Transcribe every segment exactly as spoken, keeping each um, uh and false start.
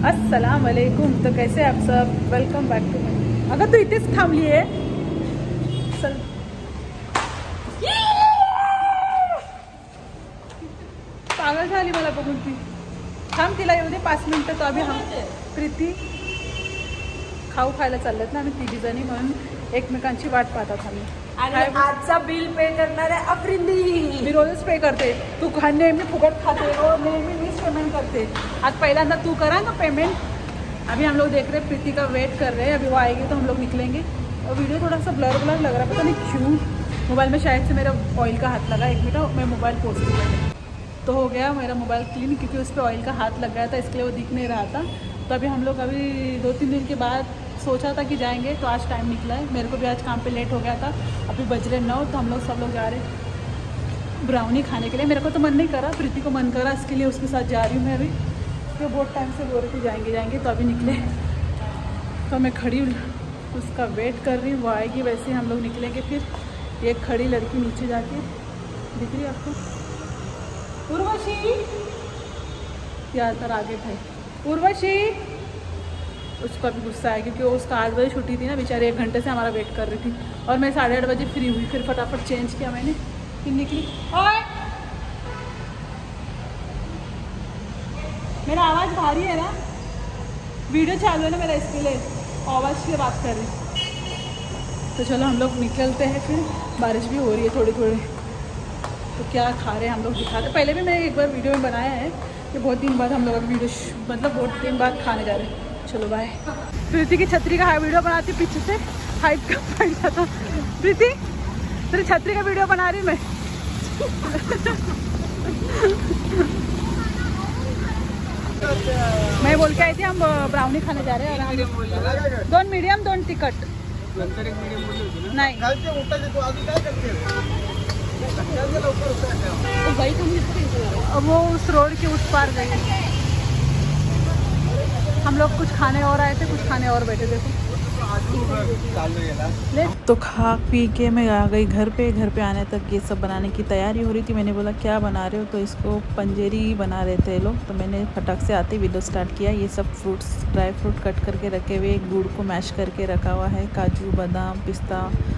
अस्सलाम वालेकुम। तो कैसे आप सब, वेलकम बैक टू माय। अगर तू इथेच थांबली आहे चल पागल झाली मला बघून ती। थांब तिला येऊ दे पाच मिनिटं। तो अभी हम प्रीती खाऊ खायला चाललेत ना आम्ही तिघी जणी, म्हणून एकमेकांची वाट पाहतात आम्ही। आणि आजचा बिल पे करणार आहे अफरिंदी। मी रोजच पे करते, तू खा नेहमी फुकट खाते और नेहमी मीच पेमेंट करते। आज पहिल्यांदा तू करा ना पेमेंट। अभी हम लोग देख रहे हैं, प्रीति का वेट कर रहे हैं, अभी वो आएगी तो हम लोग निकलेंगे। और वीडियो थोड़ा सा ब्लर ब्लर लग रहा है, पता नहीं क्यों। मोबाइल में शायद से मेरा ऑयल का हाथ लगा। एक मिनट मैं मोबाइल पोस्ट कर तो हो गया मेरा मोबाइल क्लीन, क्योंकि उस पर ऑयल का हाथ लग गया था, इसके लिए वो दिख नहीं रहा था। तो अभी हम लोग अभी दो तीन दिन के बाद सोचा था कि जाएंगे, तो आज टाइम निकला है। मेरे को भी आज काम पे लेट हो गया था, अभी बज रहे नौ। तो हम लोग सब लोग जा रहे हैं ब्राउनी खाने के लिए। मेरे को तो मन नहीं करा, प्रीति को मन करा, इसके लिए उसके साथ जा रही हूँ मैं अभी। तो बहुत टाइम से बोल रही थी जाएंगे जाएंगे, तो अभी निकले। तो मैं खड़ी उसका वेट कर रही हूँ, वो आएगी वैसे ही हम लोग निकलेंगे। फिर एक खड़ी लड़की नीचे जाके दिख रही है आपको, उर्वशी यार तर आगे भाई उर्वशी। उसको अभी गुस्सा है क्योंकि वो उसका आठ बजे छुट्टी थी ना, बेचारे एक घंटे से हमारा वेट कर रही थी। और मैं साढ़े आठ बजे फ्री हुई, फिर फटाफट चेंज किया मैंने, फिर निकली। ओए मेरा आवाज़ भारी है ना, वीडियो चालू है ना मेरा, इसके लिए आवाज़ से बात कर रही। तो चलो हम लोग निकलते हैं, फिर बारिश भी हो रही है थोड़ी थोड़ी। तो क्या खा रहे हैं हम लोग दिखाते। पहले भी मैंने एक बार वीडियो में बनाया है कि बहुत दिन बाद हम लोग अभी वीडियो मतलब बहुत दिन बाद खाने जा रहे हैं। चलो बाय। प्रीति की छतरी का वीडियो बनाती, पीछे से हाइट का पड़ जाता। प्रीति तेरी छतरी का वीडियो बना रही मैं। मैं बोल के आई थी हम ब्राउनी खाने जा रहे हैं। और दोन मीडियम दोन तिखट नहीं। वो उस रोड के उस पार गई। हम लोग कुछ खाने और आए थे, कुछ खाने और बैठे। देखो तो खा पी के मैं आ गई घर पे। घर पे आने तक ये सब बनाने की तैयारी हो रही थी। मैंने बोला क्या बना रहे हो, तो इसको पंजेरी बना रहे थे लोग। तो मैंने फटाक से आते वीडियो स्टार्ट किया। ये सब फ्रूट्स ड्राई फ्रूट कट करके रखे हुए, गुड़ को मैश करके रखा हुआ है, काजू बादाम पिस्ता,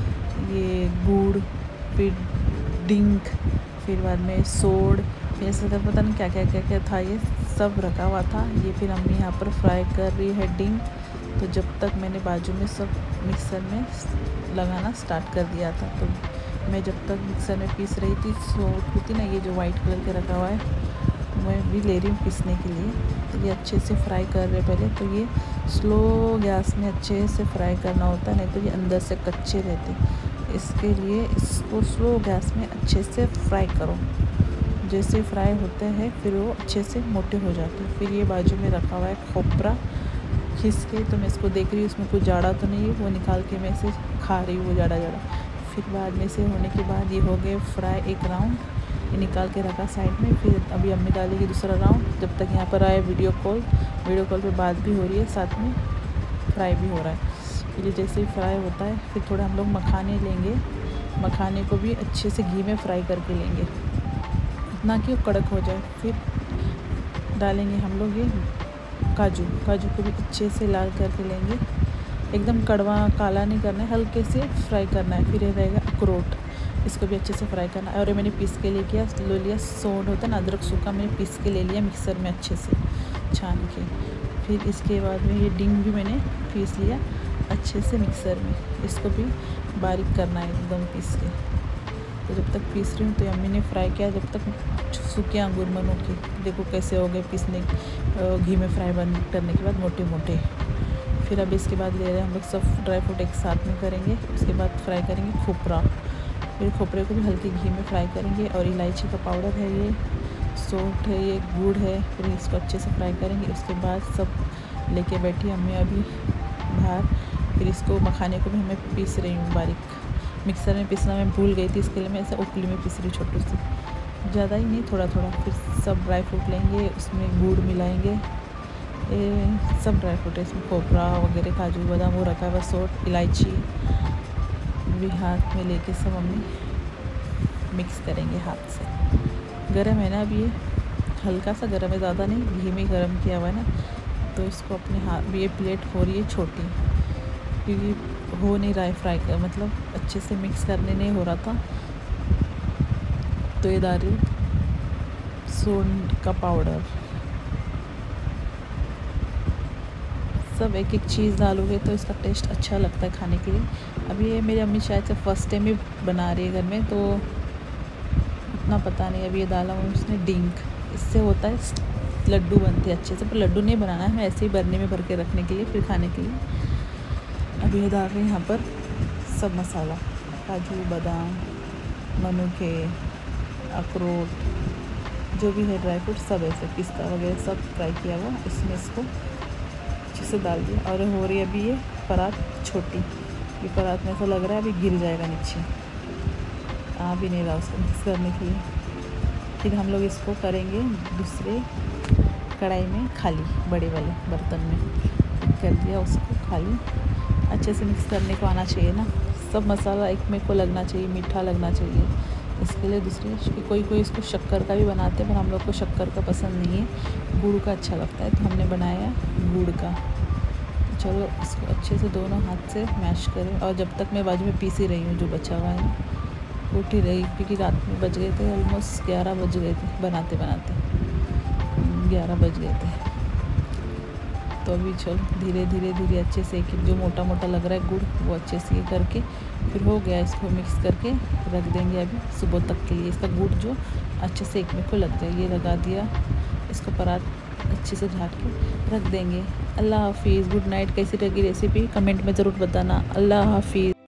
ये गुड़, फिर डिंक, फिर बाद में सोड, फिर ऐसा पता नहीं क्या क्या क्या क्या था, ये सब रखा हुआ था। ये फिर अम्मी यहाँ पर फ्राई कर रही है डिंक। तो जब तक मैंने बाजू में सब मिक्सर में लगाना स्टार्ट कर दिया था। तो मैं जब तक मिक्सर में पीस रही थी, सोड होती ना ये जो वाइट कलर के रखा हुआ है, मैं भी ले रही हूँ पीसने के लिए। तो ये अच्छे से फ्राई कर रहे पहले। तो ये स्लो गैस में अच्छे से फ्राई करना होता है, नहीं तो ये अंदर से कच्चे रहते। इसके लिए इसको स्लो गैस में अच्छे से फ्राई करो। जैसे फ्राई होते हैं फिर वो अच्छे से मोटे हो जाते हैं। फिर ये बाजू में रखा हुआ है खोपरा खिस के। तो मैं इसको देख रही हूँ, इसमें कुछ जाड़ा तो नहीं है, वो निकाल के मैं इसे खा रही हूँ वो जाड़ा जाड़ा। फिर बाद में से होने के बाद ये हो गए फ्राई एक राउंड, ये निकाल के रखा साइड में। फिर अभी अम्मी डालेगी दूसरा राउंड। जब तक यहाँ पर आए वीडियो कॉल वीडियो कॉल पे बात भी हो रही है, साथ में फ्राई भी हो रहा है। फिर जैसे ही फ्राई होता है फिर थोड़ा हम लोग मखाने लेंगे। मखाने को भी अच्छे से घी में फ्राई करके लेंगे, इतना कि वो कड़क हो जाए। फिर डालेंगे हम लोग ये काजू काजू को भी अच्छे से लाल करके लेंगे। एकदम कड़वा काला नहीं करना है, हल्के से फ्राई करना है। फिर ये रहेगा अखरोट, इसको भी अच्छे से फ्राई करना है। और ये मैंने पीस के ले किया ले लिया सोंड होता है ना, अदरक सूखा मैंने पीस के ले लिया मिक्सर में अच्छे से छान के। फिर इसके बाद में ये डिंग भी मैंने पीस लिया अच्छे से मिक्सर में। इसको भी बारीक करना है एकदम पीस के। तो जब तक पीस रही हूँ तो अम्मी ने फ्राई किया जब तक सूखे अंगूर मनो की। देखो कैसे हो गए पीसने घी में फ्राई बन करने के बाद मोटे मोटे। फिर अब इसके बाद ले रहे हैं हम लोग सब ड्राई फ्रूट एक साथ में करेंगे। उसके बाद फ्राई करेंगे खोपरा। फिर खोपरे को भी हल्के घी में फ्राई करेंगे। और इलायची का पाउडर है, ये सौंठ है, ये गुड़ है। फिर इसको अच्छे से फ्राई करेंगे। उसके बाद सब लेके बैठी अम्मी अभी बाहर। फिर इसको मखाने को भी मैं पीस रही हूँ बारीक। मिक्सर में पीसना मैं भूल गई थी, इसके लिए मैं ऐसे उखली में पीस रही छोटी सी, ज़्यादा ही नहीं थोड़ा थोड़ा। फिर सब ड्राई फ्रूट लेंगे, उसमें गुड़ मिलाएंगे, ये सब ड्राई फ्रूट है इसमें, खोपरा वगैरह काजू बादाम वो रखा हुआ, सौंठ इलायची भी हाथ में लेके सब हम मिक्स करेंगे हाथ से। गरम है ना अभी ये, हल्का सा गरम है, ज़्यादा नहीं, घी में गरम किया हुआ है ना। तो इसको अपने हाथ, ये प्लेट हो रही है छोटी क्योंकि हो नहीं रहा है फ्राई कर, मतलब अच्छे से मिक्स करने नहीं हो रहा था। तो ये डाल रही सोंड का पाउडर, सब एक एक चीज़ डालोगे तो इसका टेस्ट अच्छा लगता है खाने के लिए। अभी ये मेरी अम्मी शायद से फर्स्ट टाइम ही बना रही है घर में, तो उतना पता नहीं। अभी ये डाला हूँ उसने डिंक, इससे होता है लड्डू बनते हैं अच्छे से, पर लड्डू नहीं बनाना है हमें, ऐसे ही भरने में भर के रखने के लिए, फिर खाने के लिए। अभी ये डाल रही हैं यहाँ पर सब मसाला, काजू बादाम मनुके अखरोट जो भी है ड्राई फ्रूट सब, ऐसे पिस्ता वगैरह सब फ्राई किया हुआ इसमें इसको अच्छे से डाल दिया। और हो रही है अभी ये परात छोटी, ये परात में ऐसा लग रहा है अभी गिर जाएगा नीचे, आ भी नहीं रहा उसको मिक्स करने के लिए। फिर हम लोग इसको करेंगे दूसरे कढ़ाई में खाली, बड़े वाले बर्तन में कर दिया उसको खाली। अच्छे से मिक्स करने को आना चाहिए ना, सब मसाला एक में को लगना चाहिए, मीठा लगना चाहिए। इसके लिए दूसरे कोई कोई इसको शक्कर का भी बनाते हैं, पर हम लोग को शक्कर का पसंद नहीं है, गुड़ का अच्छा लगता है, तो हमने बनाया गुड़ का। तो चलो इसको अच्छे से दोनों हाथ से मैश करें। और जब तक मैं बाजू में पीस ही रही हूँ, जो बचा हुआ है उठ ही रही, क्योंकि रात में बज गए थे ऑलमोस्ट ग्यारह बज गए थे, बनाते बनाते ग्यारह बज गए थे। तो अभी चलो धीरे धीरे धीरे अच्छे से एक जो मोटा मोटा लग रहा है गुड़, वो अच्छे से ये करके फिर हो गया, इसको मिक्स करके रख देंगे अभी सुबह तक के लिए। इसका गुड़ जो अच्छे से एक में को लग जाए, ये लगा दिया, इसको परात अच्छे से ढाँट के रख देंगे। अल्लाह हाफिज़, गुड नाइट। कैसी लगी रेसिपी कमेंट में ज़रूर बताना। अल्लाह हाफिज़।